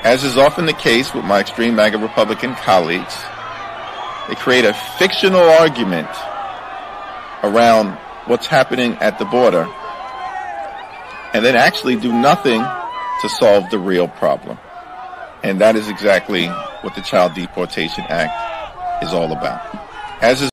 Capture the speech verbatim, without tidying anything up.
As is often the case with my extreme MAGA Republican colleagues, they create a fictional argument around what's happening at the border and then actually do nothing to solve the real problem. And that is exactly what the Child Deportation Act is all about. As is